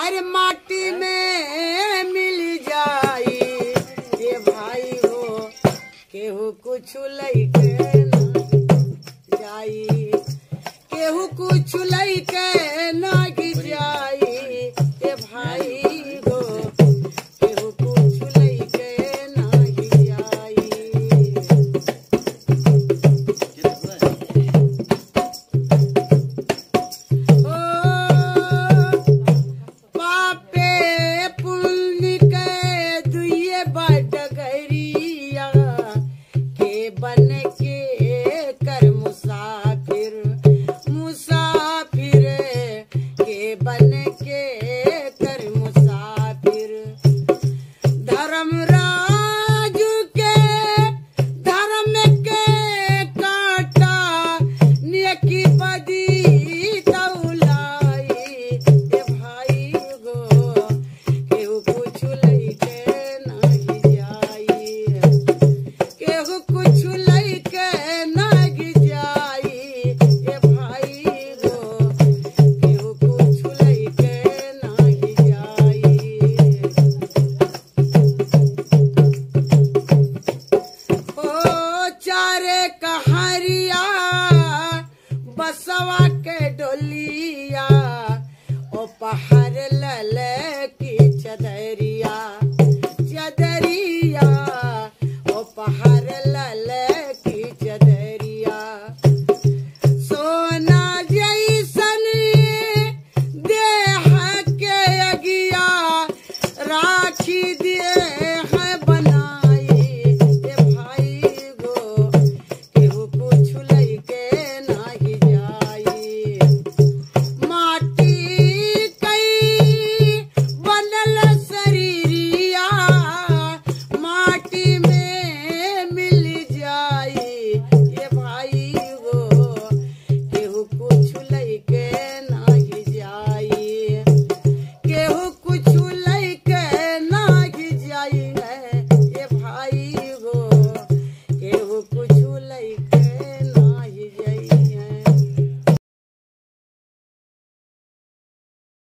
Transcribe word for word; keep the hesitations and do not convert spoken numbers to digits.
अरे माटी में मिल जाई ये भाई हो केहू कुछ लइके जाई केहू कुछ लइके नागी जाई ये भाई हो केहू कुछ लइके नागी जाई। ओ पापे पुण्य के दुइये बडगरिया के बन के कर मुसाफिर मुसाफिर के बन के कर मुसाफिर। धर्मराज के धर्म के काटा नेकी बदी तौलाई ए भाई गो केहू कुछ लइके नाही जाई केहू कुछ लइके नाही जाई ए भाई गो केहू कुछ लइके नाही जाई। ओ चारे कहारिया बसवा के डोलिया ओ पहाड़ लले की चदरिया चदरिया ओ पहाड़ लले की चदरिया। सोना जैसन देह के अगिया राखी दे है बनाई ए भाई गो केहू कुछ लइके नाही जाई। माटी कई बनल शरीरिया माटी में मिल जाई ए भाई गो केहू कुछ लइके